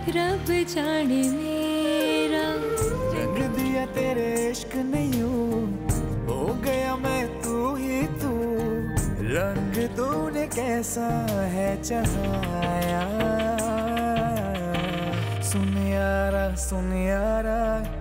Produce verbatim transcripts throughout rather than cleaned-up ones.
रब जाने मेरा रंग दिया तेरे इश्क ने यूं, हो गया मैं तू ही तू। रंग तूने कैसा है चढ़ाया, सुन यारा सुन यारा।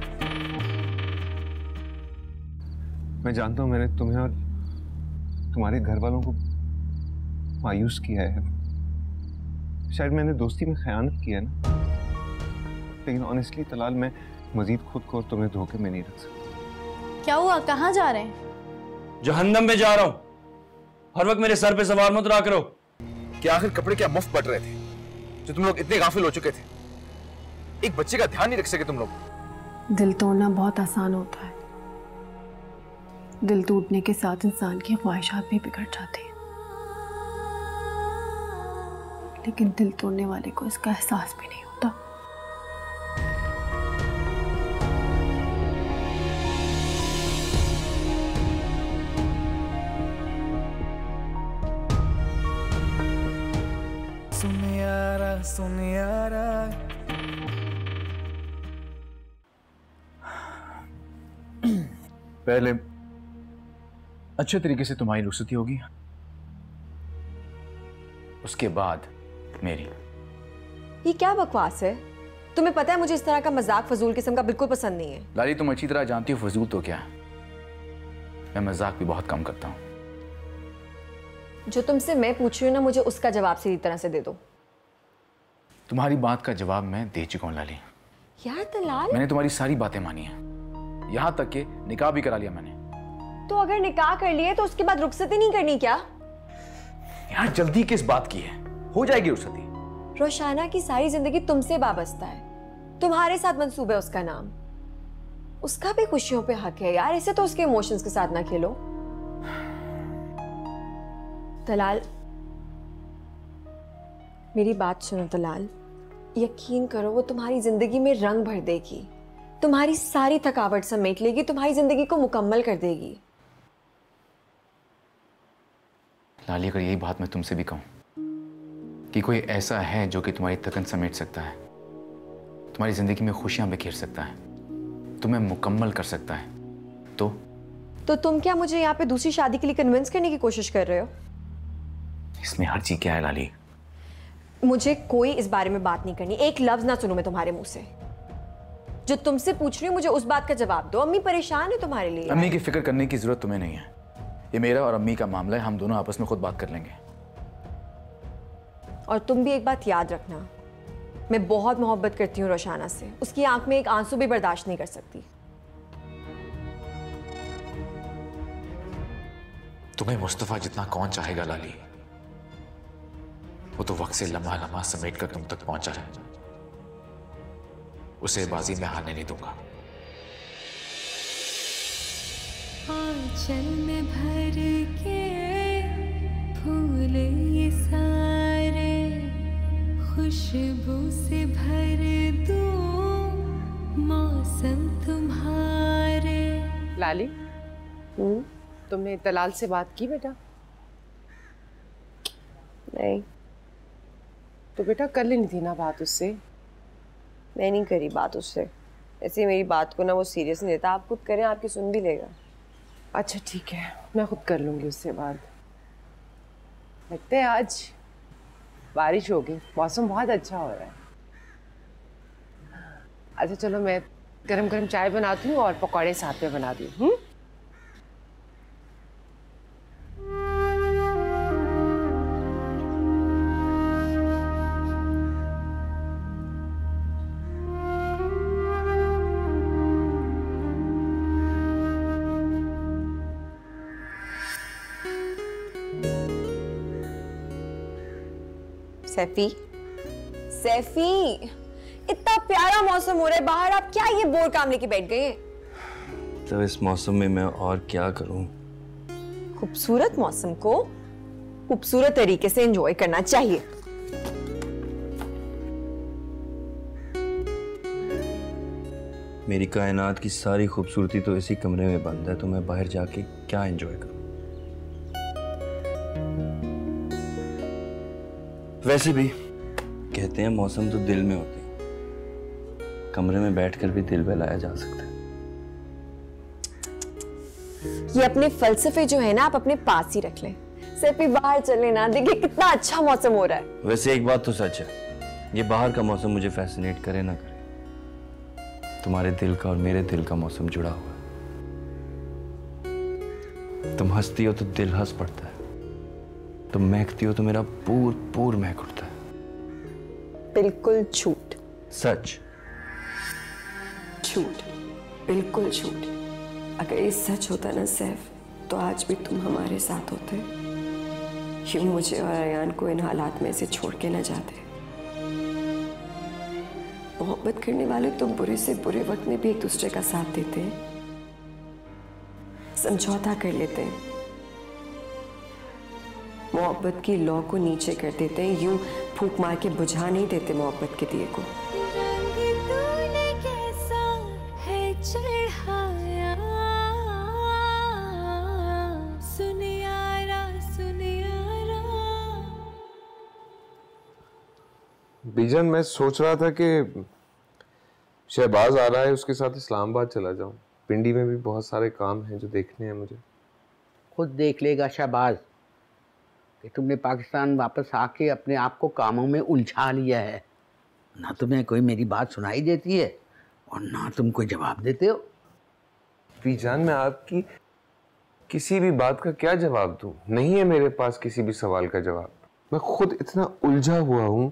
मैं जानता हूँ मैंने तुम्हें और तुम्हारे घर वालों को मायूस किया है, शायद मैंने दोस्ती में खयानत किया है ना, लेकिन ऑनेस्टली तलाल मैं मजीद खुद को और तुम्हें धोखे में नहीं रख सकता। क्या हुआ, कहाँ जा रहे हैं? जहन्नम में जा रहा हूं। हर वक्त मेरे सर पे सवार मत रहा करो। क्या आखिर कपड़े क्या मुफ्त बट रहे थे जो तुम लोग इतने गाफिल हो चुके थे? एक बच्चे का ध्यान नहीं रख सके तुम लोग। दिल तोड़ना बहुत आसान होता है, दिल टूटने के साथ इंसान की ख्वाहिशात भी बिगड़ जाती हैं, लेकिन दिल तोड़ने वाले को इसका एहसास भी नहीं होता। सुन यारा सुन यारा। पहले अच्छे तरीके से तुम्हारी रुखसती होगी, उसके बाद मेरी। ये क्या बकवास है? तुम्हें पता है मुझे इस तरह का मजाक फजूल किस्म का बिल्कुल पसंद नहीं है। लाली तुम अच्छी तरह जानती हो फजूल तो क्या है, मैं मजाक भी बहुत कम करता हूँ। जो तुमसे मैं पूछ रही हूँ ना, मुझे उसका जवाब सीधी तरह से दे दो। तुम्हारी बात का जवाब मैं दे चुका हूँ लाली। यार तलाल, मैंने तुम्हारी सारी बातें मानी है, यहाँ तक कि निकाह भी करा लिया मैंने। तो अगर निकाह कर लिए तो उसके बाद रुखसती नहीं करनी क्या? यार जल्दी किस बात की है, हो जाएगी रुखसती। रोशाना की सारी जिंदगी तुमसे वाबस्ता है, तुम्हारे साथ मंसूब है उसका नाम, उसका भी खुशियों पे हक है यार, ऐसे तो उसके इमोशंस के साथ ना खेलो। तलाल मेरी बात सुनो तलाल, यकीन करो वो तुम्हारी जिंदगी में रंग भर देगी, तुम्हारी सारी थकावट समेट लेगी, तुम्हारी जिंदगी को मुकम्मल कर देगी। लाली अगर यही बात मैं तुमसे भी कहूं कि कोई ऐसा है जो कि तुम्हारी थकन समेट सकता है, तुम्हारी जिंदगी में खुशियां बिखेर सकता है, तुम्हें मुकम्मल कर सकता है, तो तो तुम क्या मुझे यहाँ पे दूसरी शादी के लिए कन्विंस करने की कोशिश कर रहे हो? इसमें हर चीज क्या है लाली? मुझे कोई इस बारे में बात नहीं करनी, एक लफ्ज ना सुनूं मैं तुम्हारे मुंह से। जो तुमसे पूछ रही हूँ मुझे उस बात का जवाब दो। अम्मी परेशान है तुम्हारे लिए। अम्मी की फिक्र करने की जरूरत तुम्हें नहीं है, ये मेरा और अम्मी का मामला है, हम दोनों आपस में खुद बात कर लेंगे। और तुम भी एक बात याद रखना, मैं बहुत मोहब्बत करती हूँ रोशाना से, उसकी आंख में एक आंसू भी बर्दाश्त नहीं कर सकती। तुम्हें मुस्तफा जितना कौन चाहेगा लाली, वो तो वक्त से लम्हा लम्हा समेट कर तुम तक पहुंचा है, उसे बाजी में हारने नहीं दूंगा। आंचल में भर के फूल ये सारे, खुशबू से भर दूं मौसम तुम्हारे। लाली, हम्म तुमने तलाल से बात की बेटा? नहीं। तो बेटा कर लेनी थी ना बात उससे। मैं नहीं करी बात उससे, ऐसे मेरी बात को ना वो सीरियस नहीं लेता। आप खुद करें, आपकी सुन भी लेगा। अच्छा ठीक है, मैं खुद कर लूंगी उससे बात। लगता है आज बारिश होगी, मौसम बहुत अच्छा हो रहा है। अच्छा चलो मैं गरम गरम चाय बनाती हूँ और पकौड़े साथ में बना दी हूँ। सैफी, सैफी, इतना प्यारा मौसम हो रहा है बाहर, आप क्या ये बोर काम लेके बैठ गए? तो इस मौसम में मैं और क्या करूं? खूबसूरत मौसम को खूबसूरत तरीके से एंजॉय करना चाहिए। मेरी कायनात की सारी खूबसूरती तो इसी कमरे में बंद है, तो मैं बाहर जाके क्या एंजॉय करूं? वैसे भी कहते हैं मौसम तो दिल में होते हैं, कमरे में बैठकर भी दिल बहलाया जा सकता है। ये अपने फलसफे जो है ना आप अपने पास ही रख लें। सिर्फ ही बाहर चले ना, देखिए कितना अच्छा मौसम हो रहा है। वैसे एक बात तो सच है, ये बाहर का मौसम मुझे फैसिनेट करे ना करे, तुम्हारे दिल का और मेरे दिल का मौसम जुड़ा हुआ है। तुम हंसती हो तो दिल हंस पड़ता है, तुम महकती हो तो मेरा पूर पूर महक उठता है। बिल्कुल झूठ। सच। झूठ, बिल्कुल झूठ। अगर ये सच होता ना सैफ, तो आज भी तुम हमारे साथ होते, यूं मुझे और अयान को इन हालात में से छोड़ के न जाते। मोहब्बत करने वाले तो बुरे से बुरे वक्त में भी एक दूसरे का साथ देते हैं, समझौता कर लेते हैं, मोहब्बत की लौ को नीचे कर देते हैं, यूं फूंक मार के बुझा नहीं देते मोहब्बत के दिए को। बीजन, मैं सोच रहा था कि शहबाज आ रहा है, उसके साथ इस्लामाबाद चला जाऊं। पिंडी में भी बहुत सारे काम हैं जो देखने हैं मुझे। खुद देख लेगा शहबाज कि तुमने पाकिस्तान वापस आके अपने आप को कामों में उलझा लिया है। ना तुम्हें कोई मेरी बात सुनाई देती है और ना तुम कोई जवाब देते हो। बीजान, मैं आपकी किसी भी बात का क्या जवाब दूं? नहीं है मेरे पास किसी भी सवाल का जवाब। मैं खुद इतना उलझा हुआ हूं,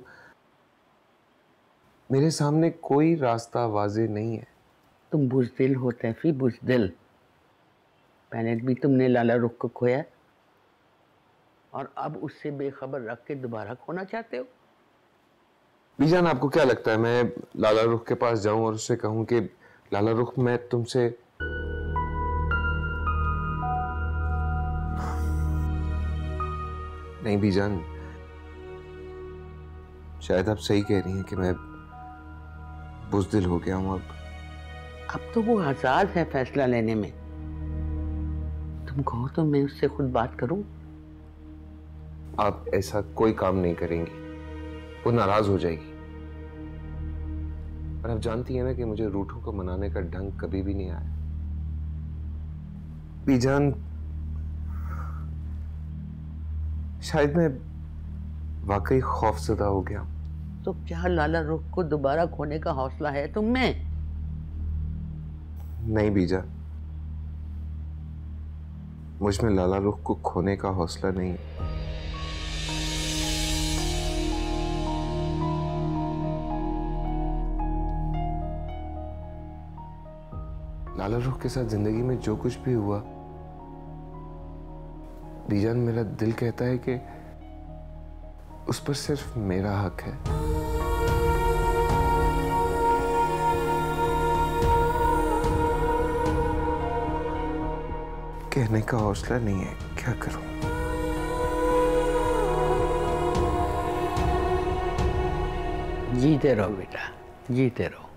मेरे सामने कोई रास्ता वाज़ेह नहीं है। तुम बुज़दिल हो तैफी, बुज़दिल। पहले भी तुमने लाला रुख को खोया और अब उससे बेखबर रख के दोबारा खोना चाहते हो। बीजान, आपको क्या लगता है मैं लाला रुख के पास जाऊं और उससे कहूं कि लाला रुख, मैं तुमसे नहीं बीजान, शायद आप सही कह रही हैं कि मैं बुज़दिल हो गया हूं। अब अब तो वो आजाद है फैसला लेने में। तुम कहो तो मैं उससे खुद बात करूं। आप ऐसा कोई काम नहीं करेंगी, वो नाराज हो जाएगी। और आप जानती हैं ना कि मुझे रूठों को मनाने का ढंग कभी भी नहीं आया। बीजान, शायद मैं वाकई खौफज़दा हो गया। तो क्या लाला रुख को दोबारा खोने का हौसला है तुम में? नहीं बीजा, मुझ में लाला रुख को खोने का हौसला नहीं है। लाला रुख के साथ जिंदगी में जो कुछ भी हुआ, बीजान, मेरा दिल कहता है कि उस पर सिर्फ मेरा हक है। कहने का हौसला नहीं है, क्या करूं? जीते रहो बेटा, जीते रहो।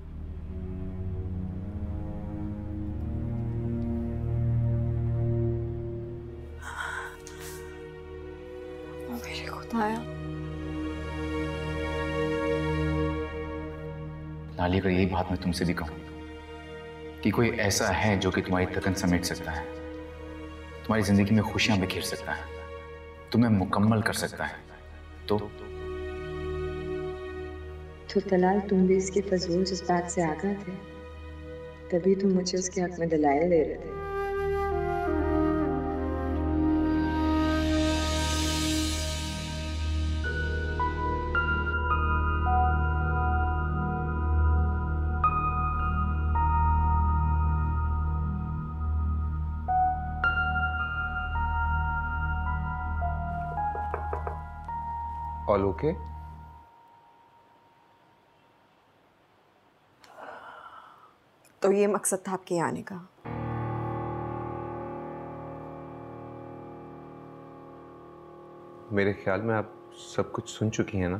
मेरे खुदाया, लाली, अगर यही बात मैं तुमसे भी कहूं कि कोई ऐसा है जो कि तुम्हारी तकन समेट सकता है, तुम्हारी जिंदगी में खुशियां बिखेर सकता है, तुम्हें मुकम्मल कर सकता है, तो तो तलाल, तुम भी इसके फजूल जज्बात से आगाह थे, तभी तुम मुझे उसके हक में दलाइल दे रहे थे। All okay? तो ये मकसद था आपके आने का? मेरे ख्याल में आप सब कुछ सुन चुकी हैं ना।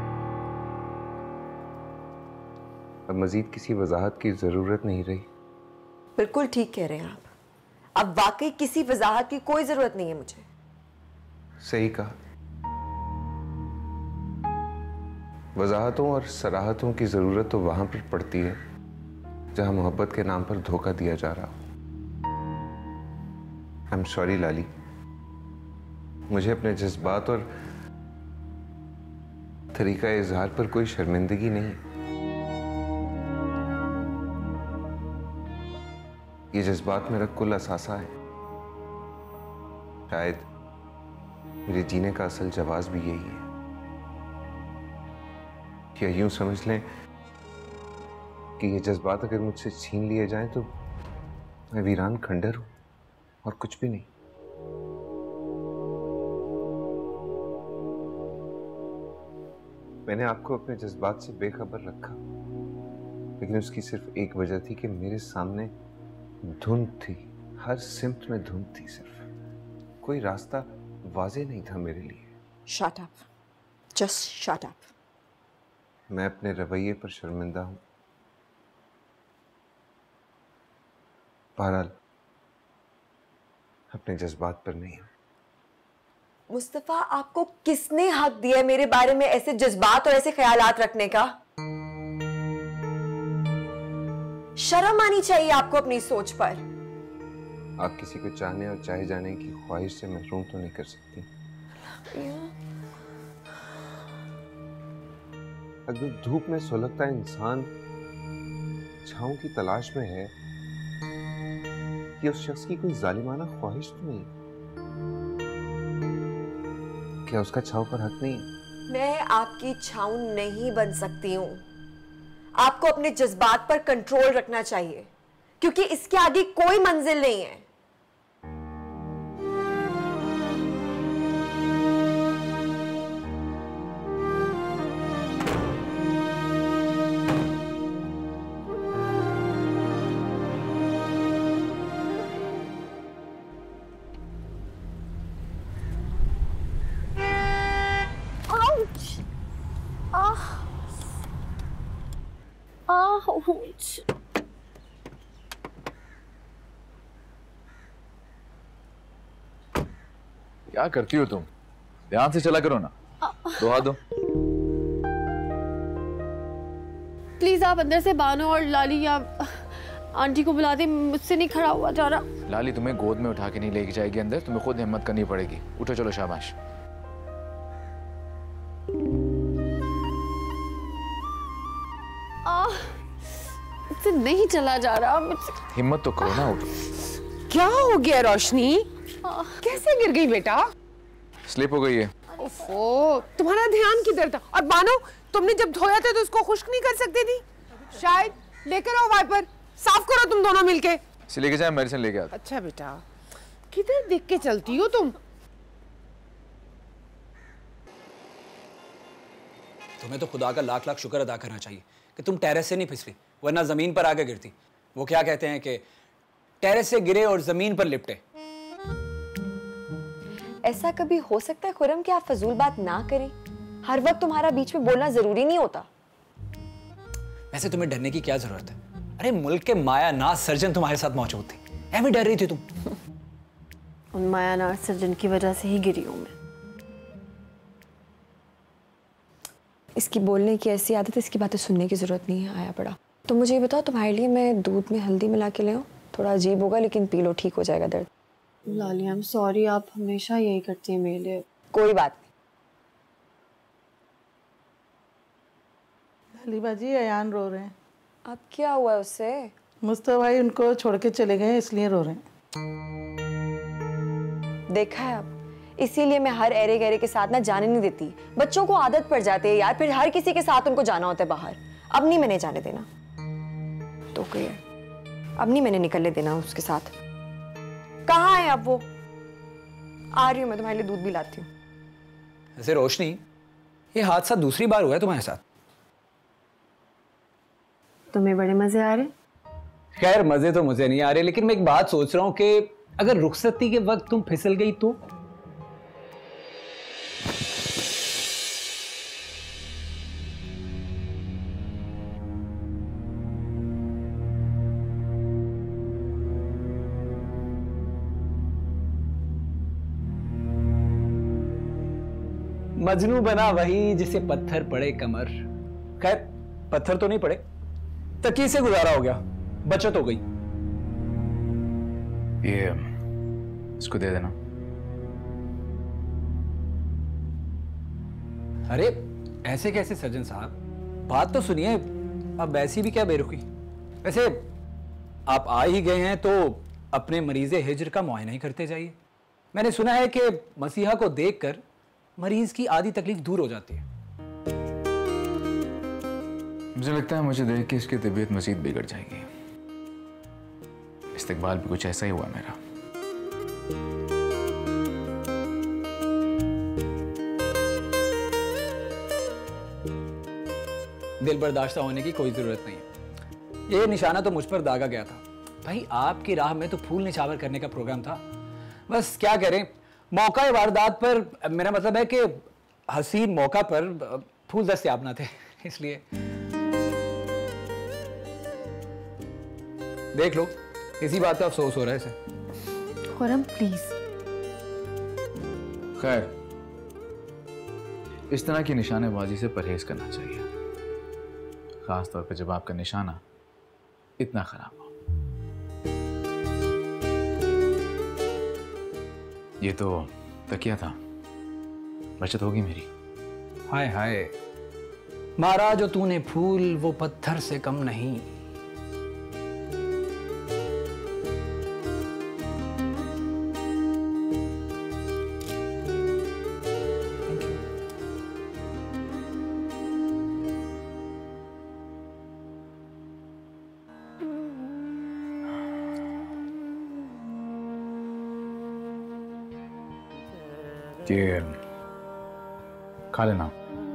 अब मजीद किसी वजाहत की जरूरत नहीं रही। बिल्कुल ठीक कह रहे हैं आप। अब वाकई किसी वजाहत की कोई जरूरत नहीं है मुझे। सही कहा। वजाहतों और सराहतों की ज़रूरत तो वहाँ पर पड़ती है जहाँ मोहब्बत के नाम पर धोखा दिया जा रहा हो। आई एम सॉरी लाली, मुझे अपने जज्बात और तरीका इजहार पर कोई शर्मिंदगी नहीं। ये जज्बात मेरा कुल असासा है। शायद मेरे जीने का असल जवाब भी यही है। या यूं समझ लें कि ये जज्बात अगर मुझसे छीन लिए जाएं तो मैं वीरान खंडर हूं और कुछ भी नहीं। मैंने आपको अपने जज्बात से बेखबर रखा, लेकिन उसकी सिर्फ एक वजह थी कि मेरे सामने धुंध थी, हर सिमत में धुंध थी, सिर्फ कोई रास्ता वाज़ेह नहीं था मेरे लिए। Shut up, just shut up. मैं अपने रवैये पर शर्मिंदा हूं। बहरहाल अपने जज्बात पर नहीं हूं। मुस्तफा, आपको किसने हक दिया है मेरे बारे में ऐसे जज्बात और ऐसे ख्यालात रखने का? शर्म आनी चाहिए आपको अपनी सोच पर। आप किसी को चाहने और चाहे जाने की ख्वाहिश से महरूम तो नहीं कर सकती। अगर धूप में सुलगता इंसान छांव की तलाश में है, कि उस शख्स की कोई जालिमाना ख्वाहिश तो नहीं? क्या उसका छांव पर हक नहीं है? मैं आपकी छांव नहीं बन सकती हूँ। आपको अपने जज्बात पर कंट्रोल रखना चाहिए, क्योंकि इसके आगे कोई मंजिल नहीं है। क्या करती हो तुम? ध्यान से चला करो ना। दो हाथ दो। प्लीज आप अंदर से बानो और लाली या आंटी को बुला दे, मुझसे नहीं खड़ा हुआ जा रहा। लाली तुम्हें गोद में उठा के नहीं लेके जाएगी अंदर, तुम्हें खुद हिम्मत करनी पड़ेगी। उठो, चलो, शाबाश। मुझसे नहीं चला जा रहा, मुझसे। हिम्मत तो करो ना, उठो। क्या हो गया रोशनी? कैसे गिर गई बेटा? स्लिप हो गई है। ओफो, तुम्हारा ध्यान किधर था? और बानो, तुमने जब धोया था तो उसको खुश्क नहीं कर सकती थी? शायद लेकर आओ वाइपर, साफ करो तुम दोनों मिलके। इसे लेके जाए, मेडिसिन लेके आता। अच्छा बेटा, किधर देख के चलती हो तुम? तुम्हें तो खुदा का लाख लाख शुक्र अदा करना चाहिए कि तुम टेरेस से नहीं फिसली, वरना जमीन पर आके गिरती। वो क्या कहते हैं कि टेरेस से गिरे और जमीन पर लिपटे। ऐसा कभी हो सकता है खुरम कि आप फजूल बात ना करें? हर वक्त तुम्हारा बीच में बोलना जरूरी नहीं होता। वैसे तुम्हें डरने की क्या जरूरत है? अरे मुल्क के मायानाज सर्जन तुम्हारे साथ मौजूद थे, ऐਵੇਂ डर रही थी तुम? उन मायानाज सर्जन की वजह से ही गिरी हूं मैं। इसकी बोलने की ऐसी आदत, इसकी बातें सुनने की जरूरत नहीं है। आया पड़ा तो मुझे ये बताओ, तुम्हारे लिए मैं दूध में हल्दी मिला के ले आऊं? थोड़ा अजीब होगा लेकिन पी लो, ठीक हो जाएगा दर्द। लाली, आई एम सॉरी, आप हमेशा यही करती हैं मेरे लिए। कोई बात नहीं। लाली बाजी, अयान रो रहे हैं। अब क्या हुआ है उससे? मुस्तफा भाई उनको छोड़ के चले गए, इसलिए रो रहे हैं। देखा है अब, इसीलिए मैं हर एरे गहरे के साथ ना जाने नहीं देती। बच्चों को आदत पड़ जाती है यार, फिर हर किसी के साथ उनको जाना होता है बाहर। अब नहीं मैंने जाने देना। तो क्या, अब नहीं मैंने निकलने देना उसके साथ। कहाँ है अब वो? आ रही हूँ मैं, तुम्हारे लिए दूध भी लाती हूँ। ऐसे रोशनी, ये हादसा दूसरी बार हुआ है तुम्हारे साथ? तुम्हें बड़े मजे आ रहे? खैर मजे तो मुझे नहीं आ रहे, लेकिन मैं एक बात सोच रहा हूँ कि अगर रुखसती के वक्त तुम फिसल गई तो? मजनू बना वही जिसे पत्थर पड़े कमर। खैर पत्थर तो नहीं पड़े, तकिए से गुजारा हो गया, बचत हो गई। ये इसको दे देना। अरे ऐसे कैसे सर्जन साहब, बात तो सुनिए। अब ऐसी भी क्या बेरुखी। वैसे आप आ ही गए हैं तो अपने मरीज़े हिज्र का मुआयना ही करते जाइए। मैंने सुना है कि मसीहा को देखकर मरीज की आधी तकलीफ दूर हो जाती है। मुझे लगता है मुझे देख के इसकी तबीयत मजीद बिगड़ जाएगी। इस्तकबाल भी कुछ ऐसा ही हुआ मेरा। दिल बर्दाश्त होने की कोई जरूरत नहीं है। ये निशाना तो मुझ पर दागा गया था। भाई आपकी राह में तो फूल निछावर करने का प्रोग्राम था। बस क्या करें, मौका वारदात पर, मेरा मतलब है कि हसीन मौका पर फूल दस्तयाब ना थे, इसलिए। देख लो, इसी बात का अफसोस हो रहा है इसे। खुरम प्लीज। खैर, इस तरह की निशानेबाजी से परहेज करना चाहिए, खास तौर पर जब आपका निशाना इतना खराब हो। ये तो तकिया था, बचत होगी मेरी। हाय हाय, मारा जो तूने फूल वो पत्थर से कम नहीं। ये खा लेना।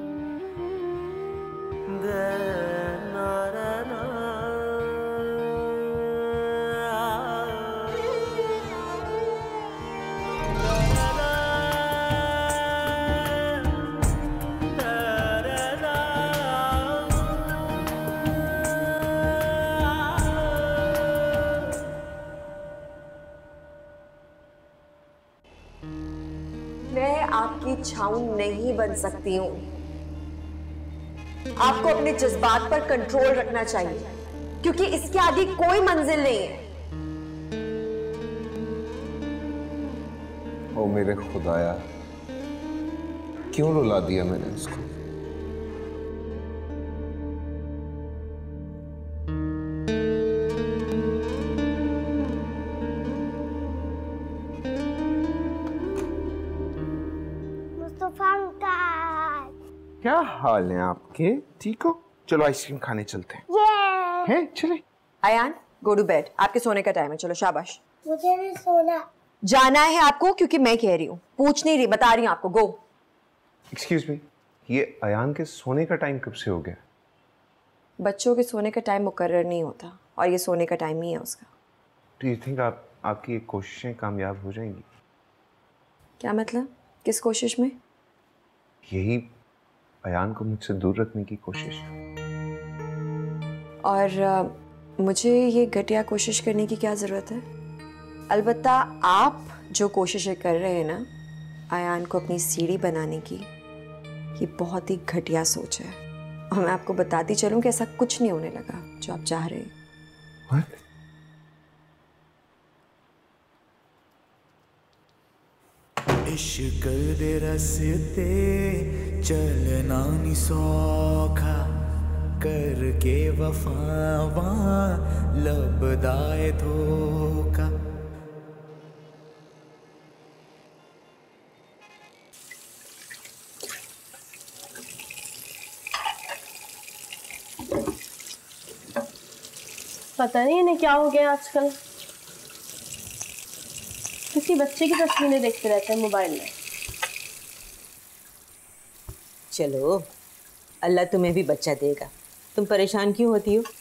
आपकी छाऊं नहीं बन सकती हूं। आपको अपने जज्बात पर कंट्रोल रखना चाहिए, क्योंकि इसके आगे कोई मंजिल नहीं है। ओ मेरे खुदाया, क्यों रुला दिया मैंने उसको। क्या हाल है आपके? ठीक हो? चलो आइसक्रीम खाने चलते हैं। हैं? चले। Ayaan, go to bed. आपके सोने का टाइम है, चलो शाबाश। मुझे नहीं सोना। जाना है आपको, क्योंकि मैं कह रही हूँ, पूछ नहीं रही, बता रही हूँ आपको। गो। एक्सक्यूज मी, ये अयान के सोने का टाइम कब से हो गया? बच्चों के सोने का टाइम मुकर्रर नहीं होता, और ये सोने का टाइम ही है उसका। डू यू थिंक आप आपकी ये कोशिशें कामयाब हो जाएंगी? क्या मतलब? किस कोशिश में? यही अयान को मुझसे दूर रखने की कोशिश। और आ, मुझे ये घटिया कोशिश करने की क्या ज़रूरत है? अलबत्ता आप जो कोशिशें कर रहे हैं ना अयान को अपनी सीढ़ी बनाने की, ये बहुत ही घटिया सोच है। और मैं आपको बताती चलूं कि ऐसा कुछ नहीं होने लगा जो आप चाह रहे हैं। What? इश्क दे रस्ते चलना नी सौखा, करके वफावा लबदाए धोखा। पता नहीं इन्हें क्या हो गया आजकल, किसी बच्चे की तस्वीरें देखते रहते हैं मोबाइल में। चलो, अल्लाह तुम्हें भी बच्चा देगा, तुम परेशान क्यों होती हो?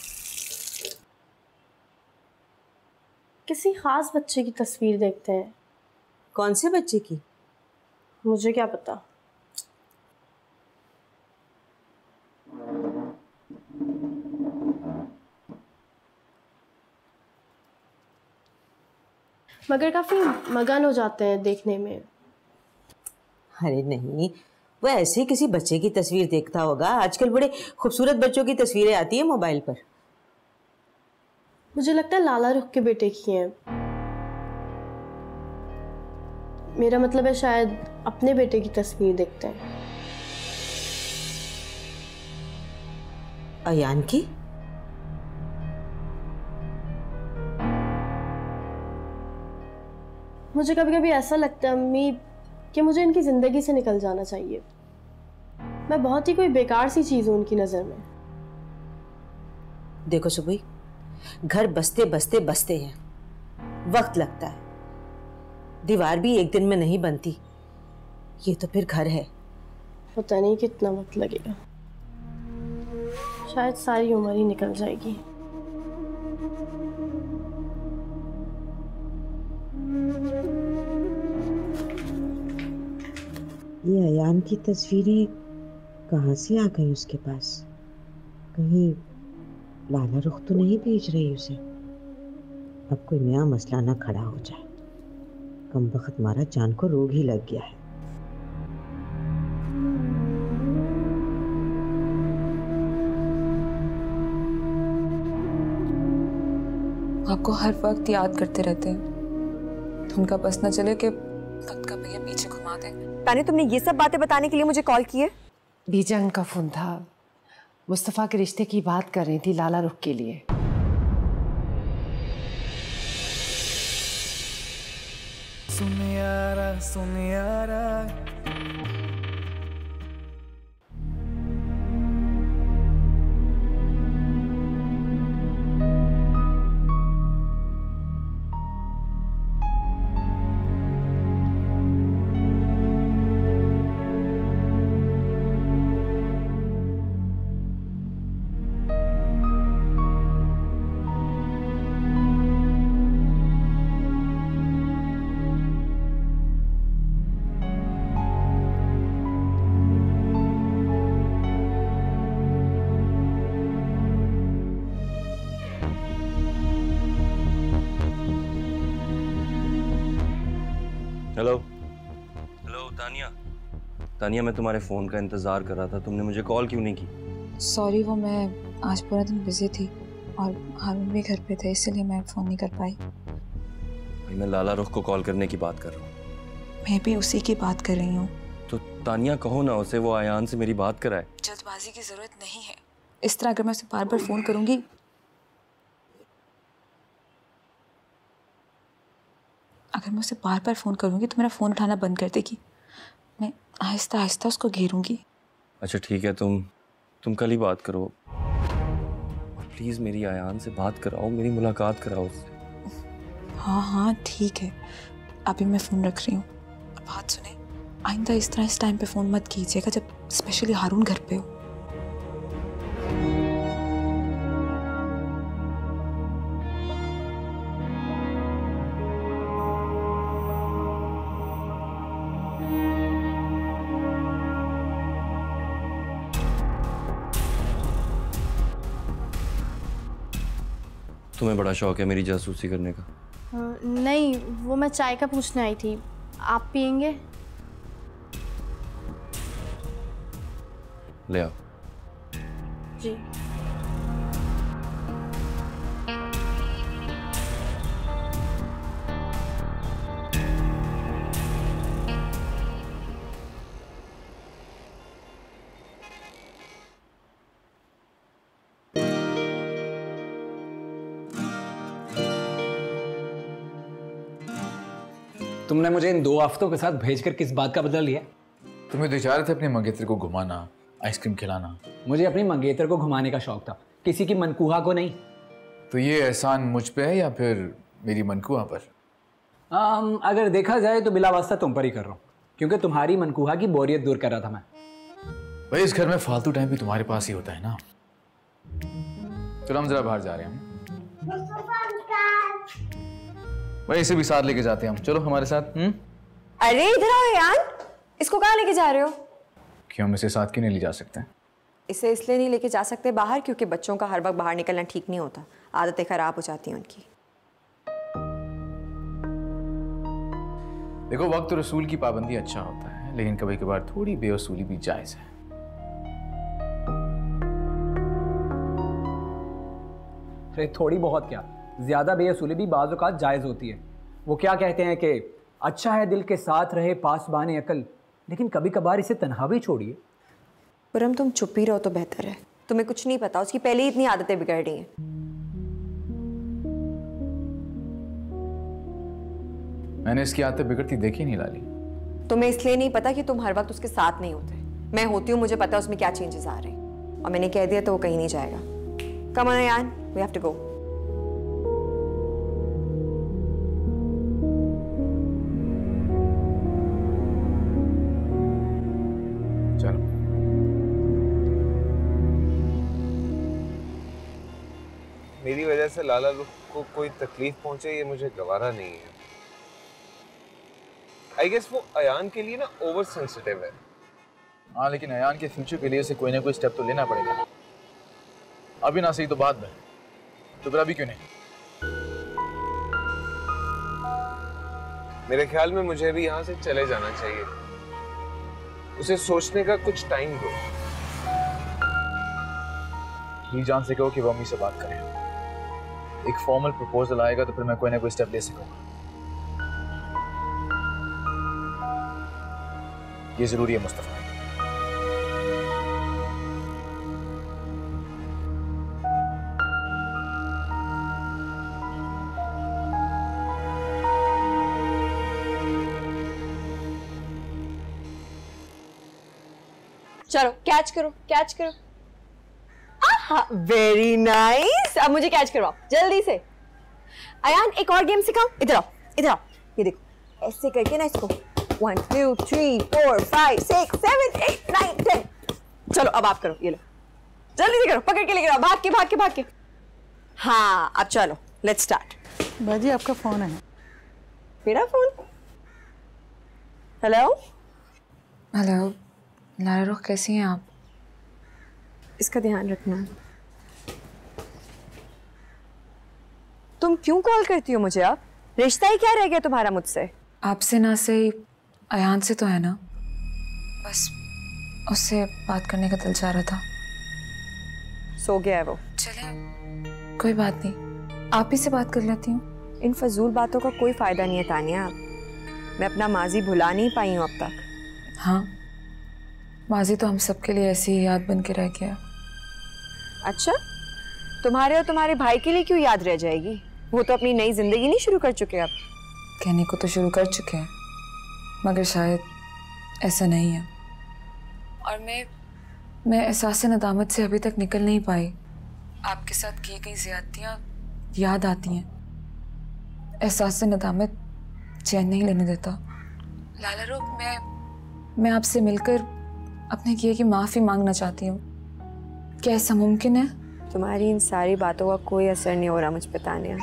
किसी खास बच्चे की तस्वीर देखते हैं। कौन से बच्चे की? मुझे क्या पता। मगर काफी मगन हो जाते हैं देखने में। अरे नहीं, वो ऐसे ही किसी बच्चे की तस्वीर देखता होगा। आजकल बड़े खूबसूरत बच्चों की तस्वीरें आती है मोबाइल पर। मुझे लगता है लाला रुख के बेटे की हैं। मेरा मतलब है शायद अपने बेटे की तस्वीर देखते हैं। अयान की? मुझे कभी कभी ऐसा लगता है अम्मी कि मुझे इनकी जिंदगी से निकल जाना चाहिए। मैं बहुत ही कोई बेकार सी चीज हूं उनकी नजर में। देखो सुबह, घर बसते बसते बसते हैं, वक्त लगता है। दीवार भी एक दिन में नहीं बनती, ये तो फिर घर है। पता नहीं कितना वक्त लगेगा, शायद सारी उम्र ही निकल जाएगी। ये अयान की तस्वीरें कहाँ से आ गई उसके पास? कहीं लाला रुख तो नहीं भेज रही उसे? अब कोई नया मसला ना खड़ा हो जाए। कम वक्त मारा जान को रोग ही लग गया है। आपको हर वक्त याद करते रहते हैं, तो उनका बस न चले कि वक्त का भैया पीछे घुमा दें। तानी, तुमने ये सब बातें बताने के लिए मुझे कॉल की है? बीजंग का फोन था। मुस्तफ़ा के रिश्ते की बात कर रही थी लाला रुख के लिए। सुन यारा सुन यारा, हेलो हेलो तानिया तानिया मैं तुम्हारे फ़ोन का इंतज़ार कर रहा था, तुमने मुझे कॉल क्यों नहीं की? सॉरी, वो मैं आज पूरा दिन बिजी थी और हारून भी घर पे थे, इसलिए मैं फ़ोन नहीं कर पाई। भाई मैं लाला रुख को कॉल करने की बात कर रहा हूँ। मैं भी उसी की बात कर रही हूँ। तो तानिया कहो ना उसे वो अयान से मेरी बात कराए। जल्दबाजी की ज़रूरत नहीं है। इस तरह अगर मैं उसे बार बार फ़ोन करूँगी अगर मैं उसे बार बार फ़ोन करूँगी तो मेरा फ़ोन उठाना बंद कर देगी। मैं आहिस्ता आहिस्ता उसको घेरूँगी। अच्छा ठीक है, तुम तुम कल ही बात करो और प्लीज़ मेरी अयान से बात कराओ, मेरी मुलाकात कराओ उससे। हाँ हाँ ठीक है, अभी मैं फ़ोन रख रही हूँ। और बात सुने, आइंदा इस तरह इस टाइम पे फ़ोन मत कीजिएगा जब स्पेशली हारून घर पे हो। तुम्हें बड़ा शौक है मेरी जासूसी करने का? नहीं, वो मैं चाय का पूछने आई थी। आप पियेंगे? ले आओ। जी। तुमने मुझे इन दो हफ्तों के साथ भेजकर किस बात का बदला लिया? तुम्हें तो चाह रहे थे अपने मंगेतर को घुमाना, आइसक्रीम खिलाना। मुझे अपनी मंगेतर को घुमाने का शौक था, किसी की मनकूहा को नहीं। तो ये एहसान मुझ पे है या फिर मेरी मनकूहा पर? आम, अगर देखा जाए तो बिला वास्ता तुम पर ही कर रहा हूँ, क्योंकि तुम्हारी मनकूहा की बोरियत दूर कर रहा था मैं। भाई इस घर में फालतू टाइम भी तुम्हारे पास ही होता है ना। चलो हम जरा बाहर जा रहे हैं। भाई इसे भी साथ लेके जाते हैं हम, चलो हमारे साथ। हम्म अरे इधर आओ यार, इसको कहाँ लेके जा रहे हो? क्यों, हम इसे साथ क्यों नहीं ले जा सकते? इसे इसलिए नहीं लेके जा सकते बाहर क्योंकि बच्चों का हर वक्त बाहर निकलना ठीक नहीं होता, आदतें खराब हो जाती हैं उनकी। देखो वक्त रसूल की पाबंदी अच्छा होता है, लेकिन कभी कभार थोड़ी बेउसूली भी जायज़ है। अरे थोड़ी बहुत क्या, ज़्यादा बेअसूली भी बाज़ औक़ात जायज़ होती है। वो क्या कहते हैं कि अच्छा है दिल के साथ रहे पासबाने अकल, लेकिन कभी कभार इसे तन्हा भी छोड़िए। परम तुम चुप ही रहो तो बेहतर है। तुम्हें कुछ नहीं पता, उसकी पहले ही इतनी आदतें बिगड़ रही हैं। मैंने इसकी आदतें बिगड़ती देखी नहीं लाली। तुम्हें इसलिए नहीं पता कि तुम हर वक्त उसके साथ नहीं होते। मैं होती हूँ, मुझे पता है उसमें क्या चेंजेस आ रहे हैं, और मैंने कह दिया तो वो कहीं नहीं जाएगा। Come on Ayaan, we have to go. चलो। मेरी वजह से लाला को कोई तकलीफ पहुंचे ये मुझे गवारा नहीं है। आई गेस वो अयान के लिए ना ओवर सेंसिटिव है। हाँ, लेकिन अयान के फ्यूचर के लिए से कोई ना कोई स्टेप तो लेना पड़ेगा। अभी ना सही तो बाद में, तो फिर अभी क्यों नहीं? मेरे ख्याल में मुझे भी यहाँ से चले जाना चाहिए। उसे सोचने का कुछ टाइम दो। जान से कहो कि वो अम्मी से बात करें। एक फॉर्मल प्रपोजल आएगा तो फिर मैं कोई ना कोई स्टेप ले सकूंगा। ये जरूरी है मुस्तफा। चलो कैच करो, कैच करो। Very nice. अब मुझे कैच करवाओ जल्दी से। अयान एक और गेम सिखाओ। इधर आओ, इधर आओ। ये देखो, ऐसे करके ना इसको one two three four five six seven eight nine ten. चलो अब आप करो, ये लो जल्दी से करो, पकड़ के लेकर आओ, भाग के भाग के भाग के। हाँ अब चलो, लेट्स स्टार्ट। बाजी आपका फोन है। मेरा फोन? हेलो हेलो लाला रुख, कैसी हैं आप? इसका ध्यान रखना। तुम क्यों कॉल करती हो मुझे? अब रिश्ता ही क्या रह गया तुम्हारा मुझसे? आपसे ना सही अयान से तो है ना, बस उससे बात करने का दिल चाह रहा था। सो गया है वो। चले कोई बात नहीं, आप ही से बात कर लेती हूँ। इन फजूल बातों का कोई फायदा नहीं है तानिया। मैं अपना माजी भुला नहीं पाई हूँ अब तक। हाँ, माजी तो हम सबके लिए ऐसी ही याद बन के रह गया। अच्छा, तुम्हारे और तुम्हारे भाई के लिए क्यों याद रह जाएगी? वो तो अपनी नई जिंदगी नहीं शुरू कर चुके अब? कहने को तो शुरू कर चुके हैं, मगर शायद ऐसा नहीं है। और मैं मैं एहसास नदामत से अभी तक निकल नहीं पाई। आपके साथ की गई ज़्यादतियाँ याद आती हैं। एहसास नदामत चैन नहीं लेने देता। लाला रुख, मैं मैं आपसे मिलकर अपने किए की माफ़ी मांगना चाहती हूँ। क्या ऐसा मुमकिन है? तुम्हारी इन सारी बातों का कोई असर नहीं हो रहा मुझ पे तानिया।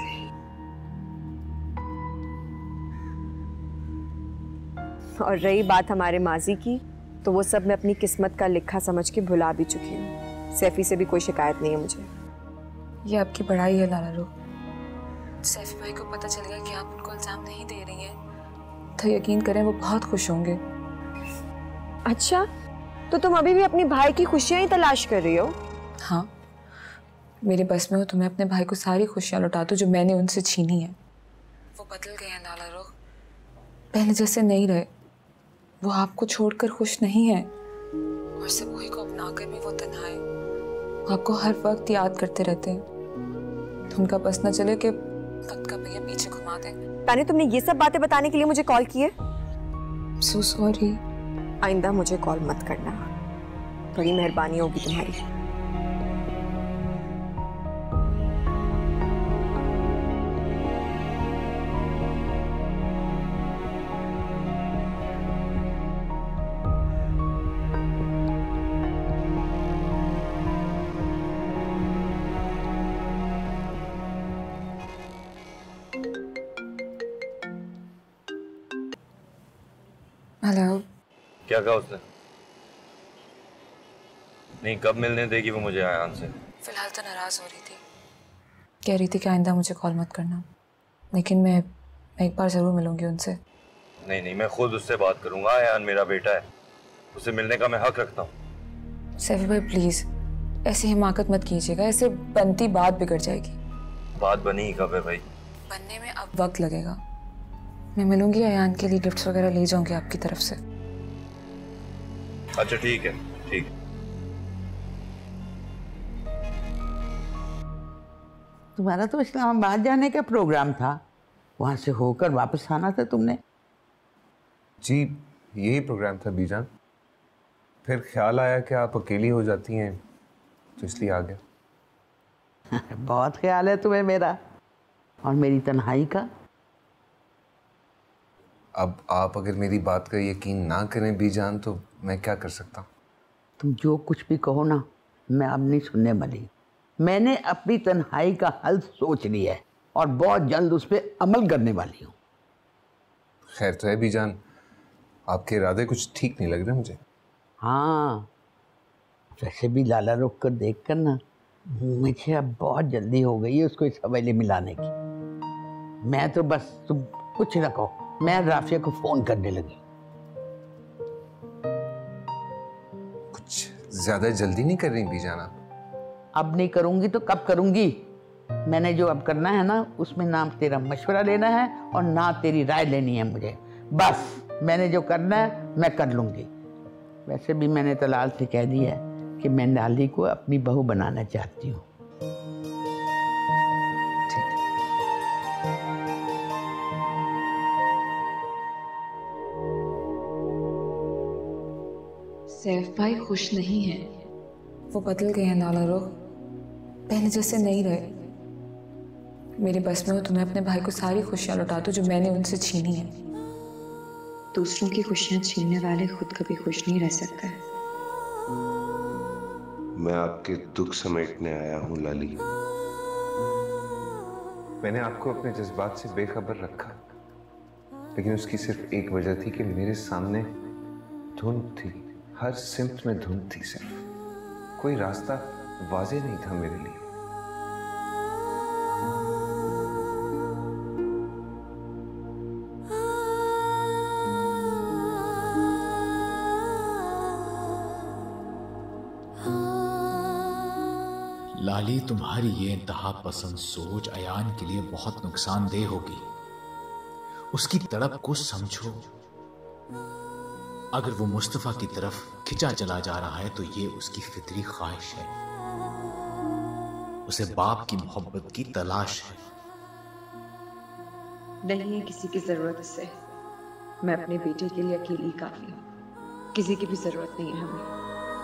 और रही बात हमारे माजी की, तो वो सब मैं अपनी किस्मत का लिखा समझ के भुला भी चुकी हूँ। सैफी से भी कोई शिकायत नहीं है मुझे। ये आपकी बड़ाई है लाला रुख। सैफी भाई को पता चल गया कि आप उनको इल्जाम नहीं दे रही हैं, तो यकीन करें वो बहुत खुश होंगे। अच्छा, तो तुम अभी भी अपनी भाई की खुशियां ही तलाश कर रही हो? हाँ, मेरे बस में हो तो मैं अपने भाई को सारी खुशियां लौटा दूं जो मैंने उनसे छीनी है। वो बदल गए हैं लाला रुख, पहले जैसे नहीं रहे। वो आपको छोड़कर खुश नहीं है, और सब वही को अपना कर भी वो तन्हाए। वो आपको हर वक्त याद करते रहते हैं। तो उनका बस न चले कि वक्त का भैया पीछे घुमा दे। तानी, तुमने ये सब बातें बताने के लिए मुझे कॉल की है? So sorry. आइंदा मुझे कॉल मत करना, बड़ी मेहरबानी होगी तुम्हारी। हेलो। क्या कहा उसने? नहीं, कब मिलने देगी वो मुझे अयान से? फिलहाल तो नाराज हो रही थी, कह रही थी कि आइंदा मुझे कॉल मत करना, लेकिन मैं मैं एक बार ज़रूर मिलूंगी उनसे। नहीं नहीं, मैं खुद उससे बात करूंगा। अयान मेरा बेटा है, उसे मिलने का मैं हक रखता हूँ। सैफी भाई प्लीज ऐसे हिमाकत मत कीजिएगा, ऐसे बनती बात बिगड़ जाएगी। बात बनी ही कब है भाई? बनने में अब वक्त लगेगा। मैं मिलूंगी अयान के लिए, गिफ्ट्स वगैरह ले जाऊंगी आपकी तरफ से। अच्छा ठीक है, ठीक है। तुम्हारा तो इस्लामाबाद जाने का प्रोग्राम था, वहां से होकर वापस आना था तुमने। जी यही प्रोग्राम था बीजान, फिर ख्याल आया कि आप अकेली हो जाती हैं तो इसलिए आ गया। बहुत ख्याल है तुम्हें मेरा और मेरी तन्हाई का। अब आप अगर मेरी बात का यकीन ना करें बीजान तो मैं क्या कर सकता हूँ? तुम जो कुछ भी कहो ना, मैं अब नहीं सुनने वाली। मैंने अपनी तन्हाई का हल सोच लिया है और बहुत जल्द उस पर अमल करने वाली हूँ। खैर तो है बीजान, आपके इरादे कुछ ठीक नहीं लग रहे मुझे। हाँ, वैसे भी लाला रुख कर देख कर ना मुझे अब बहुत जल्दी हो गई है उसको इस हवेली मिलाने की। मैं तो बस, तुम कुछ ना कहो, मैं राफिया को फोन करने लगी। कुछ ज्यादा जल्दी नहीं कर रही बीजाना? अब नहीं करूंगी तो कब करूंगी? मैंने जो अब करना है ना, उसमें ना तेरा मशवरा लेना है और ना तेरी राय लेनी है मुझे। बस मैंने जो करना है मैं कर लूंगी। वैसे भी मैंने तलाल से कह दिया है कि मैं नाली को अपनी बहू बनाना चाहती हूँ। सैफ भाई खुश नहीं है, वो बदल गए हैं लाला रुख, पहले जैसे नहीं रहे। मेरे बस में हो तो मैं अपने भाई को सारी खुशियां लौटा दूं जो मैंने उनसे छीनी है। दूसरों की खुशियां छीनने वाले खुद कभी खुश नहीं रह सकते। मैं आपके दुख समेटने आया हूँ लाली। मैंने आपको अपने जज्बात से बेखबर रखा, लेकिन उसकी सिर्फ एक वजह थी कि मेरे सामने धुंध थी, हर सिमत में धुंध थी। सिर्फ कोई रास्ता वाज़े नहीं था मेरे लिए। लाली, तुम्हारी ये इंतहा पसंद सोच अयान के लिए बहुत नुकसानदेह होगी। उसकी तड़प को समझो। अगर वो मुस्तफा की तरफ खिंचा चला जा रहा है तो ये उसकी फितरी ख्वाहिश है। उसे बाप की मोहब्बत की तलाश है। नहीं है किसी की जरूरत उसे। मैं अपने बेटे के लिए अकेली काफी हूँ, किसी की भी जरूरत नहीं है हमें।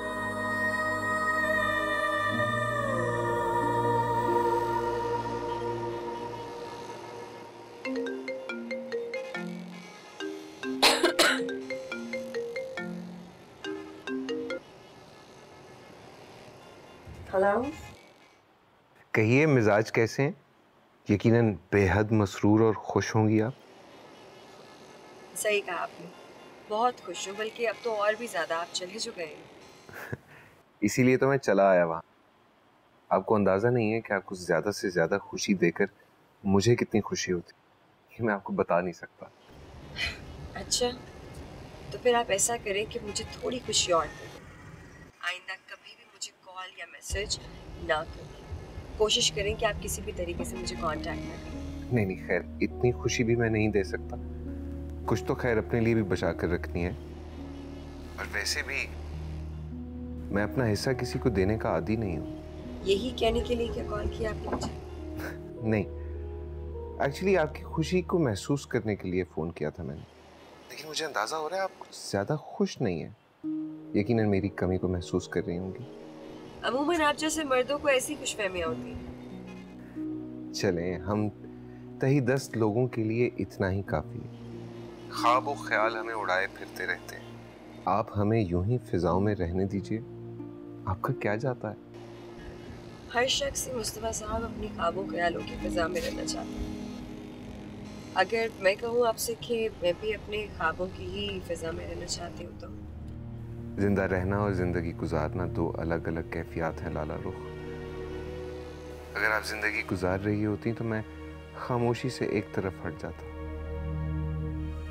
हेलो, कहिए मिजाज कैसे हैं? यकीनन बेहद मसरूर और खुश होंगी आप। सही कहा आपने, बहुत खुश हूँ, बल्कि अब तो और भी ज्यादा। आप चले जो गए इसीलिए तो मैं चला आया वहाँ। आपको अंदाजा नहीं है कि आपको ज्यादा से ज्यादा खुशी देकर मुझे कितनी खुशी होती, ये मैं आपको बता नहीं सकता। अच्छा, तो फिर आप ऐसा करें कि मुझे थोड़ी खुशी और दे दें। आइंदा कभी भी मुझे कॉल या मैसेज ना करें। कोशिश करें कि आप किसी भी तरीके से मुझे कांटेक्ट ना करें। नहीं नहीं, खैर इतनी खुशी भी मैं नहीं दे सकता। कुछ तो खैर अपने लिए भी बचा कर रखनी है। और वैसे भी मैं अपना हिस्सा किसी को देने का आदी नहीं हूँ। यही कहने के लिए क्या कॉल किया आपने मुझे? नहीं, एक्चुअली आपकी खुशी को महसूस करने के लिए फोन किया था मैंने। लेकिन मुझे अंदाजा हो रहा है आप कुछ ज्यादा खुश नहीं है। यकीनन मेरी कमी को महसूस कर रही होंगी। अमूमन आप जैसे मर्दों को ऐसी खुशफहमियां होती हैं। चलें, हम तही दस्त लोगों के लिए इतना ही काफी है। ख्वाब और ख्याल हमें उड़ाए फिरते रहते हैं। आप हमें यूं ही फिजाओं में रहने दीजिए। आपका क्या जाता है? हर शख्स मुस्तफा साहब अपनी ख्वाबों ख्यालों की फिजा में रहना चाहता है। अगर मैं कहूँ आपसे कि मैं भी अपने ख्वाबों की ही फिजा में रहना चाहती हूँ तो जिंदा रहना और जिंदगी गुजारना दो अलग अलग कैफियत हैं लाला रुख। अगर आप जिंदगी गुजार रही होती तो मैं खामोशी से एक तरफ हट जाता।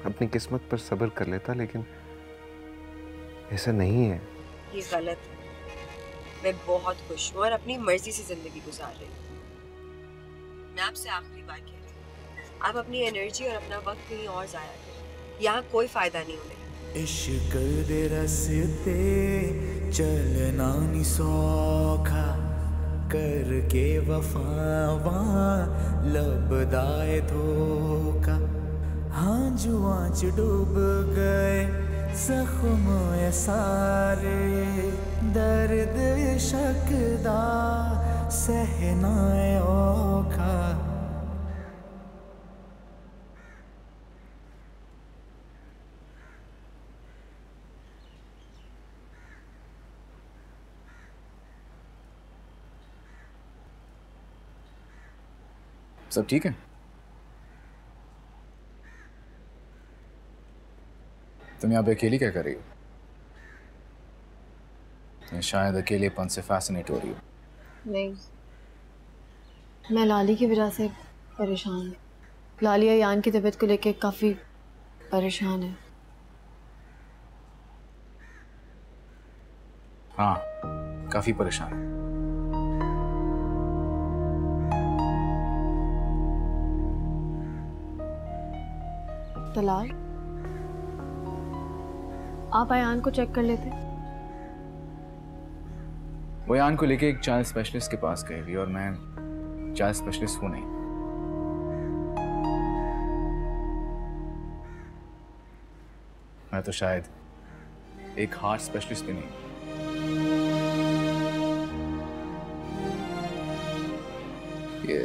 अपनी किस्मत पर सब्र कर लेता, लेकिन ऐसा नहीं है। ये गलत है। मैं बहुत खुश हूँ और अपनी मर्जी से जिंदगी गुजार रही हूँ। मैं आपसे आखिरी बार कह रही हूँ, आप अपनी एनर्जी और अपना वक्त कहीं और जाया करें। यहाँ कोई फायदा नहीं होने। इश्क दे रस्ते चलना नी सौखा, करके वफावा लबदाए धोखा। हाँ जुआ च डूब गए जख्म ए सारे, दर्द इश्क दा सहना ए औखा। सब ठीक है? तुम यहाँ पे अकेली क्या कर रही हो? तुम शायद अकेलेपन से फैसिनेट हो रही हो। नहीं, मैं लाली की वजह से परेशान हूँ। लाली अयान की तबीयत को लेके काफ़ी परेशान है। हाँ, काफ़ी परेशान है। तलाल, आप अयान को चेक कर लेते। वो अयान को लेके एक चाइल्ड स्पेशलिस्ट के पास गए हुई, और मैं चाइल्ड स्पेशलिस्ट हूं नहीं। मैं तो शायद एक हार्ट स्पेशलिस्ट भी नहीं। ये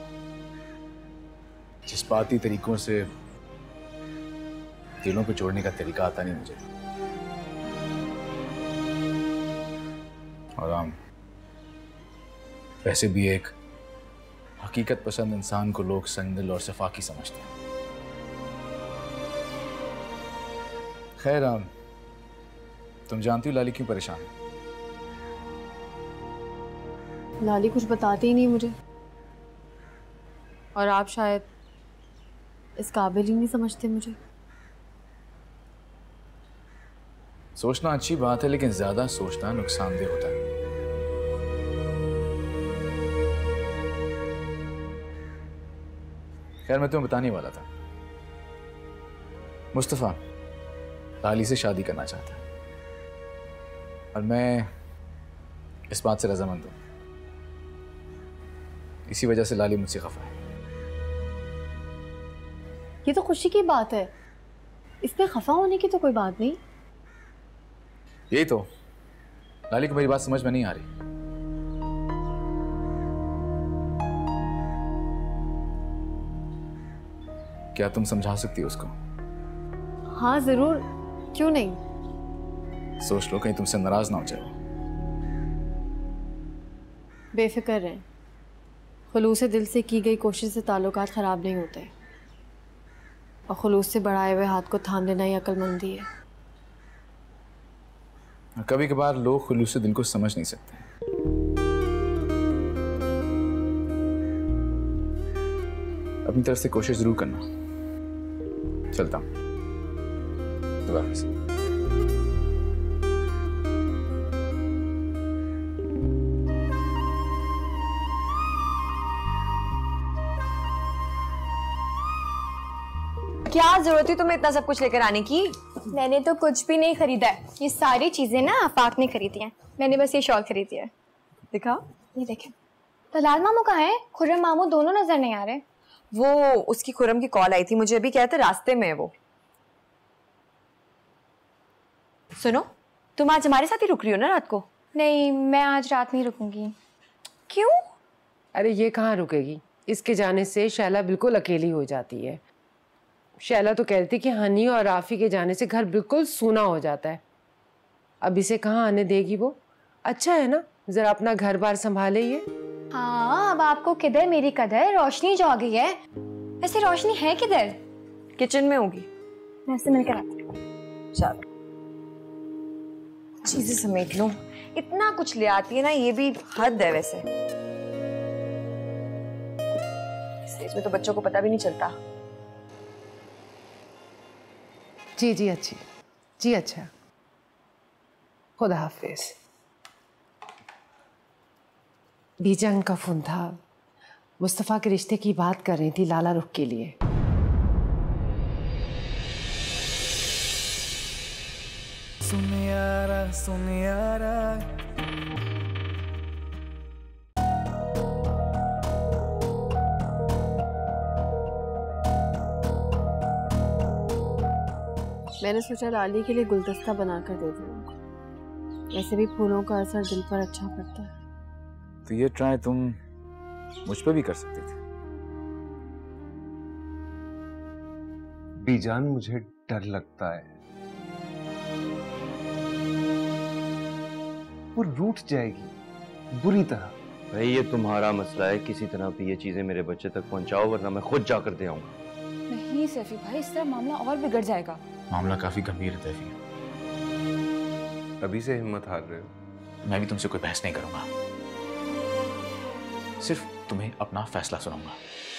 जज्बाती तरीकों से दिलों को जोड़ने का तरीका आता नहीं मुझे। और हम वैसे भी एक हकीकत पसंद इंसान को लोग संगदिल और सफाकी समझते हैं। खैर, हम तुम जानती हो लाली क्यों परेशान है? लाली कुछ बताती ही नहीं मुझे, और आप शायद इस काबिल ही नहीं समझते मुझे। सोचना अच्छी बात है, लेकिन ज्यादा सोचना नुकसानदेह होता है। खैर, मैं तुम्हें बताने वाला था, मुस्तफा लाली से शादी करना चाहता है, और मैं इस बात से रजामंद हूं। इसी वजह से लाली मुझसे खफा है। ये तो खुशी की बात है, इसमें खफा होने की तो कोई बात नहीं। यही तो, लाली को मेरी बात समझ में नहीं आ रही। क्या तुम समझा सकती हो उसको? हाँ जरूर, क्यों नहीं। सोच लो कहीं तुमसे नाराज ना हो जाए। बेफिक्र रहें, खुलूस दिल से की गई कोशिश से ताल्लुकात खराब नहीं होते, और खुलूस से बढ़ाए हुए हाथ को थाम लेना ही अक्लमंदी है। कभी कभार लोग खुलूस से दिल को समझ नहीं सकते। अपनी तरफ से कोशिश जरूर करना। चलता हूं। खुदा हाफिज़। क्या जरूरत थी तुम्हें इतना सब कुछ लेकर आने की? मैंने तो कुछ भी नहीं खरीदा है, ये सारी चीजें ना आफाक ने खरीदी हैं। मैंने बस ये शॉल खरीदी है। दिखाओ। ये देखें। तलाल मामू कहाँ है? खुर्रम मामू दोनों नजर नहीं आ रहे। वो उसकी खुर्रम की कॉल आई थी, मुझे अभी कहते रास्ते में है वो। सुनो, तुम आज हमारे साथ ही रुक रही हो ना रात को? नहीं, मैं आज रात नहीं रुकूंगी। क्यों? अरे ये कहाँ रुकेगी, इसके जाने से शैला बिल्कुल अकेली हो जाती है। शैला तो कहती कि हनी और राफी के जाने से घर बिल्कुल सूना हो जाता है। अब इसे कहाँ आने देगी वो? अच्छा है ना, जरा अपना घर बार संभाले ये। हाँ, अब आपको किधर मेरी कदर, रोशनी जो आ गई है। वैसे रोशनी है किधर? किचन में होगी। मैं उससे मिलकर आती हूँ। चलो, चीजें समेट लो। इतना कुछ ले आती है ना, ये भी हद है वैसे। इस एज में तो बच्चों को पता भी नहीं चलता। जी जी अच्छी जी अच्छा, खुदा हाफिज। बीजंग का फोन था, मुस्तफ़ा के रिश्ते की बात कर रही थी लाला रुख के लिए। सुन यारा सुन यारा मैंने सोचा लाली के लिए गुलदस्ता बनाकर दे दूँ उनको। वैसे भी फूलों का असर दिल पर अच्छा पड़ता है। तो ये ट्राई तुम मुझ पे भी कर सकते थे। बीजान, मुझे डर लगता है वो रूठ जाएगी बुरी तरह। भाई ये तुम्हारा मसला है, किसी तरह भी ये चीजें मेरे बच्चे तक पहुंचाओ वरना मैं खुद जाकर दे आऊंगा। नहीं सैफी भाई, इस तरह मामला और बिगड़ जाएगा। मामला काफी गंभीर है तैफी। अभी से हिम्मत हार रहे हो। मैं भी तुमसे कोई बहस नहीं करूंगा, सिर्फ तुम्हें अपना फैसला सुनाऊंगा।